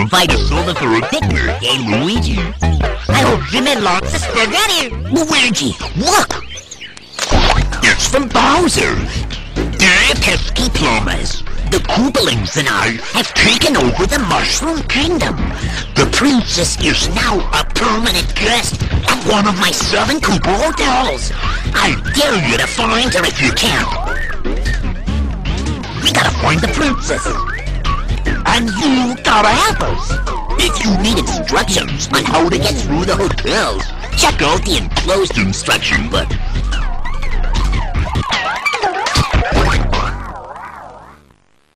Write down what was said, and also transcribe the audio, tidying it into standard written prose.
provide a soda for a Dickler. Hey, Luigi. I hope you made lots of spaghetti. Luigi, look! It's from Bowser. They're pesky plumbers. The Koopalings and I have taken over the Mushroom Kingdom. The princess is now a permanent guest at one of my 7 Koopa hotels. I dare you to find her if you can. We gotta find the princess. And you gotta help us. If you need instructions on how to get through the hotels, check out the enclosed instruction book.